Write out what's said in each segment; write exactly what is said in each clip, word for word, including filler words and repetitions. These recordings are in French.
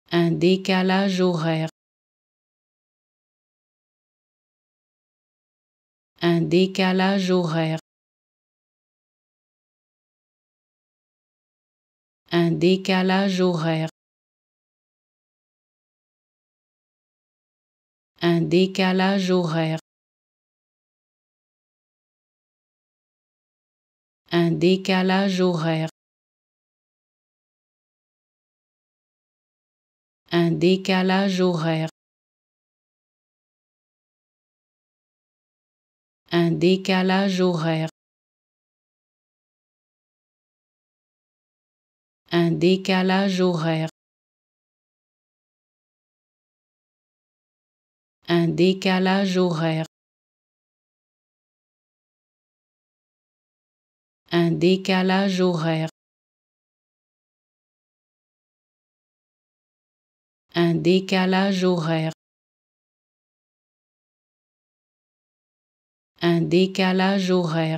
un décalage horaire, un décalage horaire, un décalage horaire, un décalage horaire, un décalage horaire, un décalage horaire, un décalage horaire, un décalage horaire, un décalage horaire, un décalage horaire, un décalage horaire, un décalage horaire,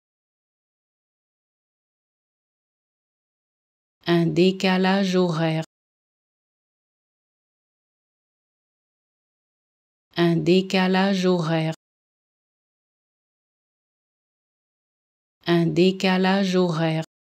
un décalage horaire, un décalage horaire, un décalage horaire,